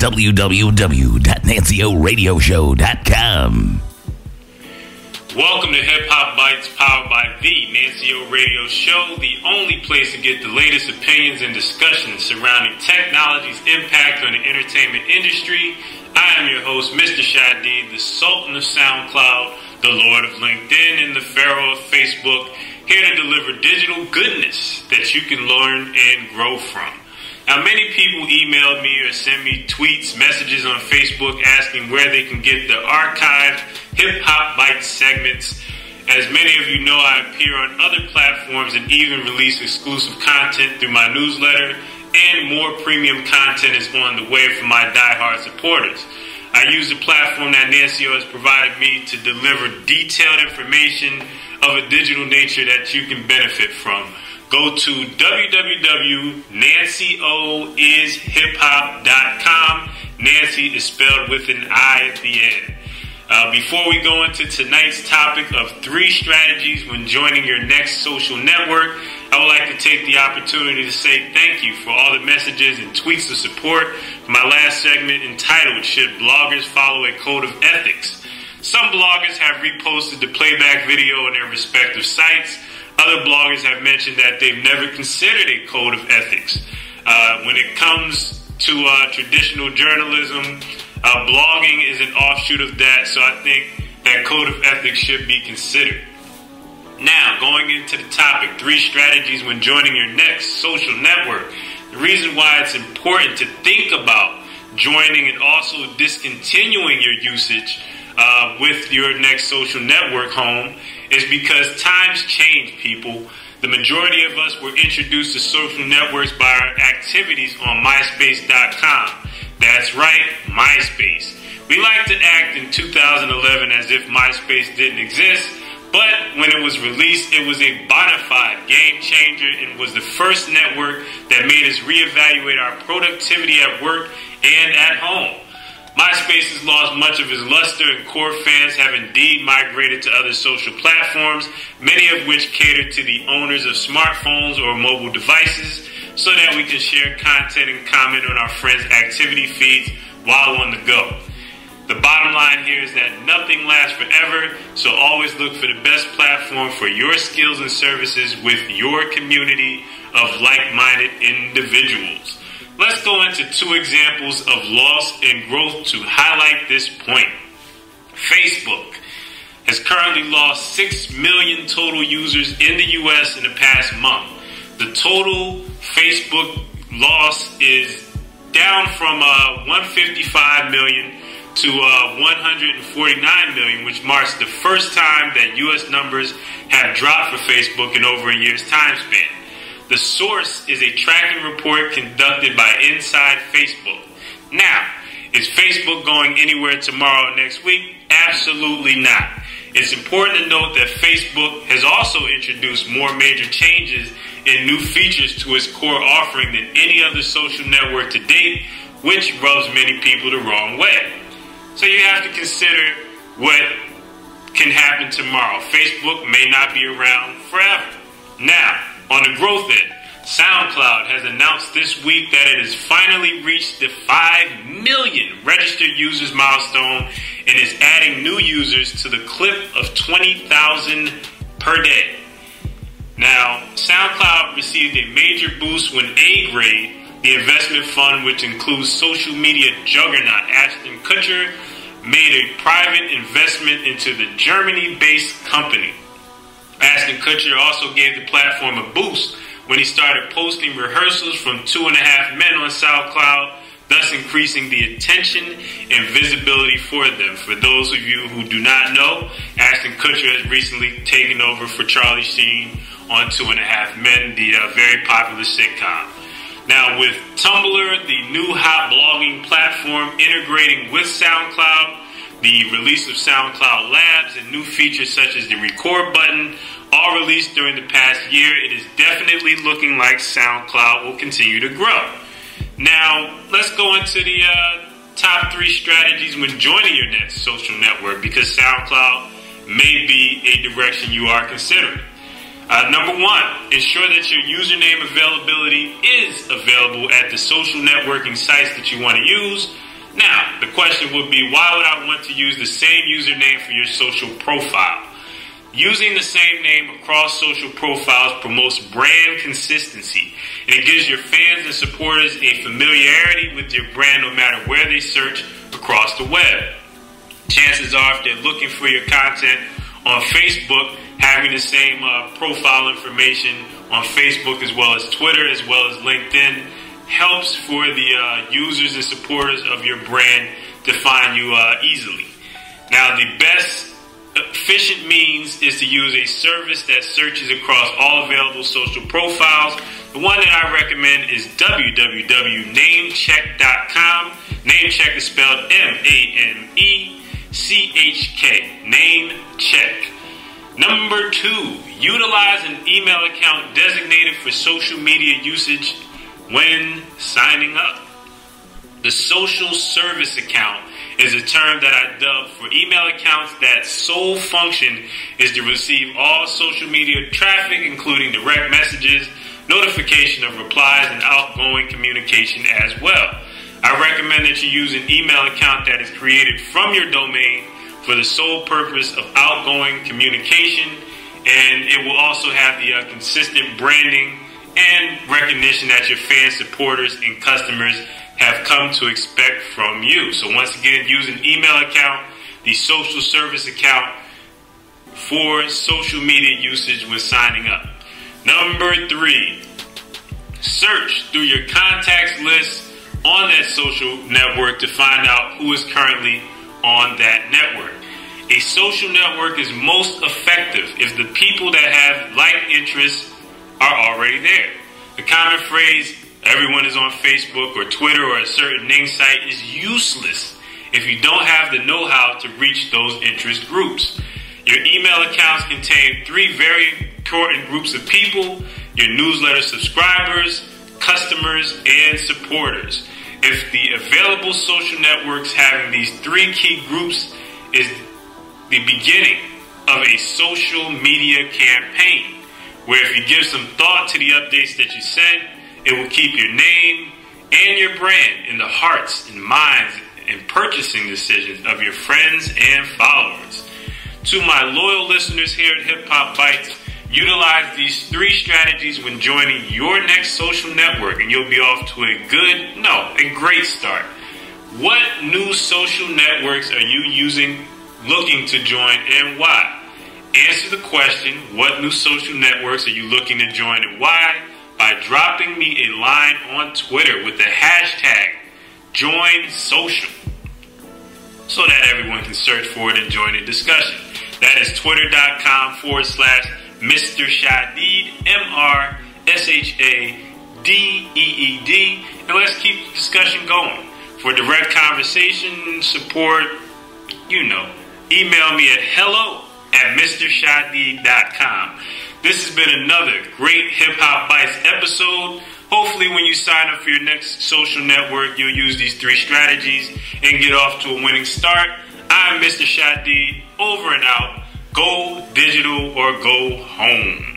www.nancyoradioshow.com. Welcome to Hip Hop Bytes, powered by the Nancy O Radio Show, the only place to get the latest opinions and discussions surrounding technology's impact on the entertainment industry. I am your host, Mr. Shadi, the Sultan of SoundCloud, the Lord of LinkedIn, and the Pharaoh of Facebook, here to deliver digital goodness that you can learn and grow from. Now, many people emailed me or sent me tweets, messages on Facebook asking where they can get the archived Hip Hop Bytes segments. As many of you know, I appear on other platforms and even release exclusive content through my newsletter, and more premium content is on the way for my diehard supporters. I use the platform that Nancy O has provided me to deliver detailed information of a digital nature that you can benefit from. Go to www.nancyoishiphop.com. Nancy is spelled with an I at the end. Before we go into tonight's topic of 3 strategies when joining your next social network, I would like to take the opportunity to say thank you for all the messages and tweets of support for my last segment entitled, Should Bloggers Follow a Code of Ethics? Some bloggers have reposted the playback video on their respective sites. Other bloggers have mentioned that they've never considered a code of ethics. When it comes to traditional journalism, blogging is an offshoot of that, so I think that code of ethics should be considered. Now, going into the topic, 3 strategies when joining your next social network. The reason why it's important to think about joining and also discontinuing your usage with your next social network home is because times change, people. The majority of us were introduced to social networks by our activities on MySpace.com. That's right, MySpace. We like to act in 2011 as if MySpace didn't exist, but when it was released, it was a bona fide game changer and was the first network that made us reevaluate our productivity at work and at home. MySpace has lost much of its luster, and core fans have indeed migrated to other social platforms, many of which cater to the owners of smartphones or mobile devices, so that we can share content and comment on our friends' activity feeds while on the go. The bottom line here is that nothing lasts forever, so always look for the best platform for your skills and services with your community of like-minded individuals. Let's go into 2 examples of loss and growth to highlight this point. Facebook has currently lost 6 million total users in the U.S. in the past month. The total Facebook loss is down from 155 million to 149 million, which marks the first time that U.S. numbers have dropped for Facebook in over a year's time span. The source is a tracking report conducted by Inside Facebook. Now, is Facebook going anywhere tomorrow or next week? Absolutely not. It's important to note that Facebook has also introduced more major changes and new features to its core offering than any other social network to date, which rubs many people the wrong way. So you have to consider what can happen tomorrow. Facebook may not be around forever. Now, on the growth end, SoundCloud has announced this week that it has finally reached the 5 million registered users milestone and is adding new users to the clip of 20,000 per day. Now, SoundCloud received a major boost when A-Grade, the investment fund which includes social media juggernaut Ashton Kutcher, made a private investment into the Germany-based company. Ashton Kutcher also gave the platform a boost when he started posting rehearsals from 2.5 Men on SoundCloud, thus increasing the attention and visibility for them. For those of you who do not know, Ashton Kutcher has recently taken over for Charlie Sheen on 2.5 Men, the very popular sitcom. Now, with Tumblr, the new hot blogging platform integrating with SoundCloud, the release of SoundCloud Labs, and new features such as the record button, all released during the past year, it is definitely looking like SoundCloud will continue to grow. Now, let's go into the top 3 strategies when joining your next social network, because SoundCloud may be a direction you are considering. Number 1, ensure that your username availability is available at the social networking sites that you want to use. Now, the question would be, why would I want to use the same username for your social profile? Using the same name across social profiles promotes brand consistency, and it gives your fans and supporters a familiarity with your brand no matter where they search across the web. Chances are, if they're looking for your content on Facebook, having the same profile information on Facebook as well as Twitter as well as LinkedIn helps for the users and supporters of your brand to find you easily. Now, the best efficient means is to use a service that searches across all available social profiles. The one that I recommend is www.namecheck.com. Namecheck is spelled Manechk. Namecheck. Number 2, utilize an email account designated for social media usage when signing up. The social service account is a term that I dub for email accounts that sole function is to receive all social media traffic, including direct messages, notification of replies, and outgoing communication as well. I recommend that you use an email account that is created from your domain for the sole purpose of outgoing communication, and it will also have the consistent branding and recognition that your fans, supporters, and customers have come to expect from you. So once again, use an email account, the social service account, for social media usage when signing up. Number 3, search through your contacts list on that social network to find out who is currently on that network. A social network is most effective if the people that have like interests are already there. The common phrase, everyone is on Facebook or Twitter or a certain name site, is useless if you don't have the know-how to reach those interest groups. Your email accounts contain 3 very important groups of people: your newsletter subscribers, customers, and supporters. If the available social networks having these 3 key groups is the beginning of a social media campaign, where if you give some thought to the updates that you send, it will keep your name and your brand in the hearts and minds and purchasing decisions of your friends and followers. To my loyal listeners here at Hip Hop Bytes, utilize these 3 strategies when joining your next social network, and you'll be off to a great start. What new social networks are you looking to join, and why? Answer the question, what new social networks are you looking to join and why, by dropping me a line on Twitter with the hashtag #JoinSocial, so that everyone can search for it and join the discussion. That is twitter.com/Mr. Shadeed, MrShadeed, and let's keep the discussion going. For direct conversation, support, email me at hello@MrShadeed.com. This has been another great Hip Hop Bytes episode. Hopefully when you sign up for your next social network, you'll use these 3 strategies and get off to a winning start. I'm Mr. Shadeed, over and out. Go digital or go home.